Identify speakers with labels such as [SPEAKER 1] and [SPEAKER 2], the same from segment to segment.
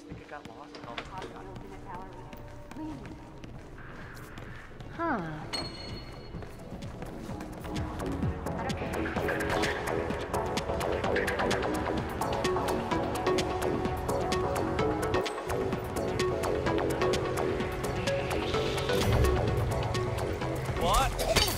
[SPEAKER 1] think it got lost in all the
[SPEAKER 2] Huh.
[SPEAKER 1] What?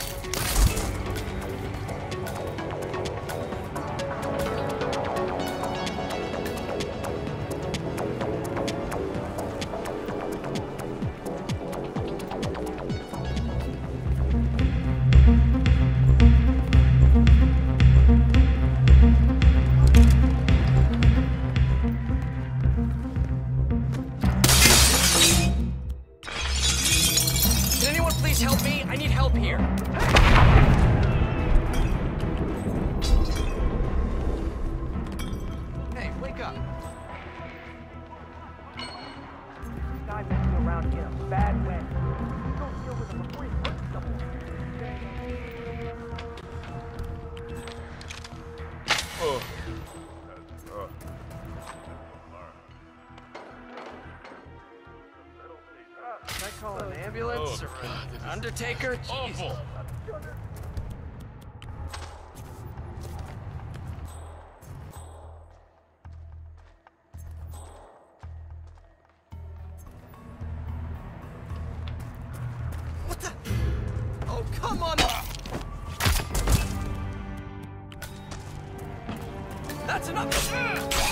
[SPEAKER 1] Can anyone please help me? I need help here. Hey, wake up.
[SPEAKER 3] Guy messing around here, bad way. Go deal with him before he hurts someone.
[SPEAKER 1] Can I call an ambulance or an undertaker? Jeez.
[SPEAKER 4] Awful.
[SPEAKER 1] What the? Oh, come on! That's enough!